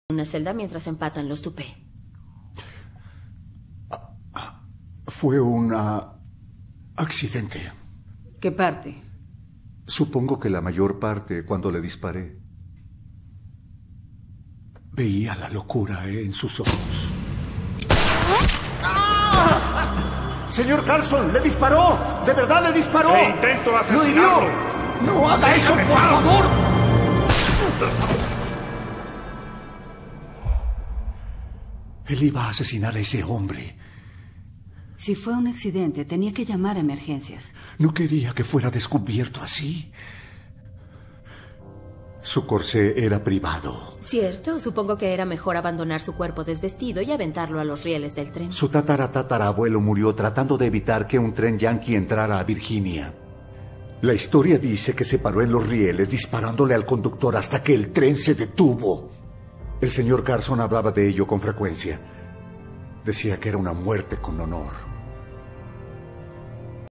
una celda mientras empatan los tupé. Fue un accidente. ¿Qué parte? Supongo que la mayor parte cuando le disparé. Veía la locura en sus ojos. ¡Señor Carson! ¡Le disparó! ¡De verdad le disparó! ¡Te intento asesinarlo! ¡Lo hirió! ¡No haga eso, por favor! Él iba a asesinar a ese hombre. Si fue un accidente, tenía que llamar a emergencias. No quería que fuera descubierto así. Su corsé era privado. ¿Cierto? Supongo que era mejor abandonar su cuerpo desvestido y aventarlo a los rieles del tren. Su tatarabuelo murió tratando de evitar que un tren yanqui entrara a Virginia. La historia dice que se paró en los rieles disparándole al conductor hasta que el tren se detuvo. El señor Carson hablaba de ello con frecuencia. Decía que era una muerte con honor.